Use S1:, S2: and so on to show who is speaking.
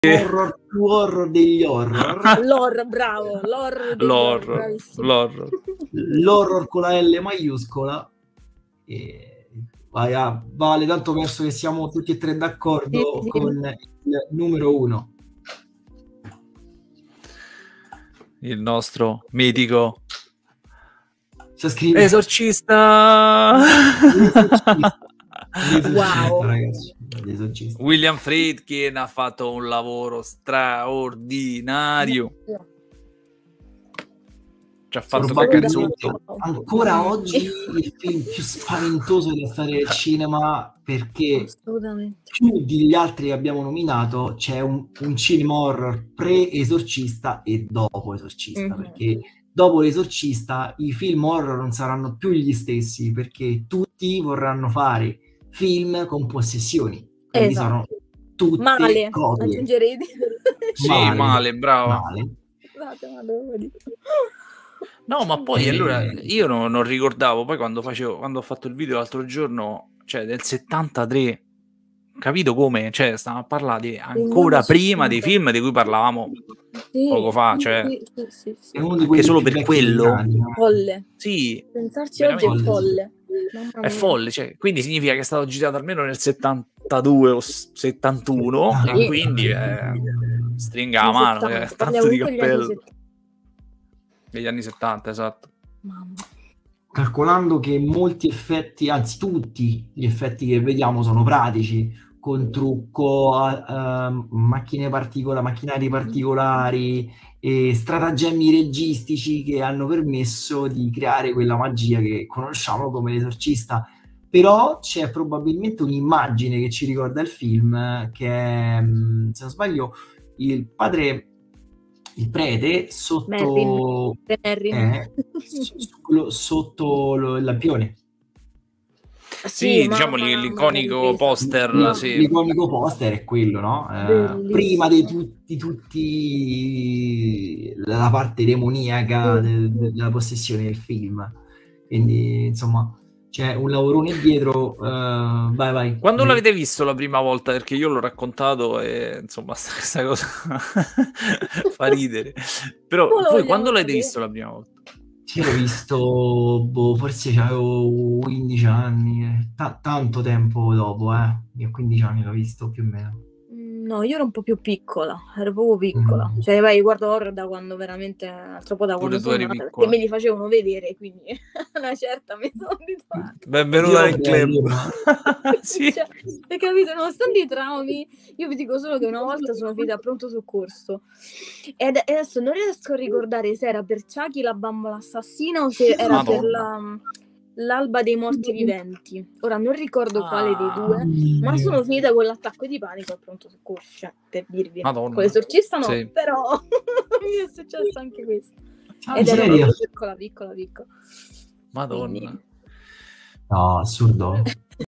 S1: Horror più horror degli horror.
S2: L'horror, bravo,
S1: L'horror con la L maiuscola. E vale, tanto verso che siamo tutti e tre d'accordo con il numero 1.
S3: Il nostro mitico
S1: scrive
S3: Esorcista.
S2: Wow.
S1: Ragazzi,
S3: William Friedkin ha fatto un lavoro straordinario. Ci ha fatto cagare sotto.
S1: Ancora oggi il film più spaventoso da fare al cinema, perché più degli altri che abbiamo nominato c'è un cinema horror pre-esorcista e dopo esorcista, perché dopo l'esorcista i film horror non saranno più gli stessi, perché tutti vorranno fare film con possessioni, quindi sono tutte
S2: male,
S1: copie.
S2: aggiungerei.
S3: Male, brava. No, ma poi allora io non ricordavo, poi quando ho fatto il video l'altro giorno, cioè del 73, capito come? Cioè stavamo a parlare ancora prima dei film di cui parlavamo poco fa, cioè
S1: è uno di quelli
S3: che solo per quello
S2: folle.
S3: Sì,
S2: Pensarci oggi è folle.
S3: È folle, cioè, quindi significa che è stato girato almeno nel 72 o 71 e quindi stringa la mano, tanto di cappello. Negli anni 70, esatto.
S2: Mamma.
S1: Calcolando che molti effetti, anzi tutti gli effetti che vediamo sono pratici, con trucco, macchinari particolari e stratagemmi registici che hanno permesso di creare quella magia che conosciamo come l'esorcista. Però c'è probabilmente un'immagine che ci ricorda il film, che è, se non sbaglio, il prete sotto sotto il lampione.
S3: Sì, diciamo l'iconico poster.
S1: L'iconico poster è quello, no? Prima di tutti la parte demoniaca della possessione del film. Quindi, insomma, c'è un lavorone dietro. Vai.
S3: Quando l'avete visto la prima volta? Perché io l'ho raccontato e insomma questa cosa fa ridere. Però voi quando l'avete visto la prima volta?
S1: Io l'ho visto, forse avevo 15 anni, tanto tempo dopo, io a 15 anni l'ho visto più o meno.
S2: No, io ero un po' più piccola, ero proprio piccola. Cioè, vai, guardo horror da quando veramente, troppo da quando sono nata, perché me li facevano vedere, quindi una certa mi sono abituata.
S3: Benvenuta nel club.
S2: Sì. Cioè, hai capito? Nonostante i traumi, io vi dico solo che una volta sono finita a pronto soccorso e adesso non riesco a ricordare se era per Chucky la bambola assassina o se era per l'alba dei morti viventi. Ora non ricordo quale dei due, ma sono finita con l'attacco di panico al pronto soccorso, cioè, per dirvi.
S3: Madonna.
S2: Con l'esorcista no, sì. Però mi è successo anche questo. Ed ero piccola.
S3: Madonna.
S2: Quindi...
S1: No, assurdo.